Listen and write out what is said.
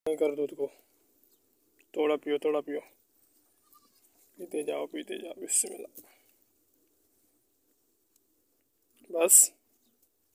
नहीं कर दूध को, थोड़ा पियो थोड़ा पियो, पीते जाओ बिस्मिल्लाह। बस।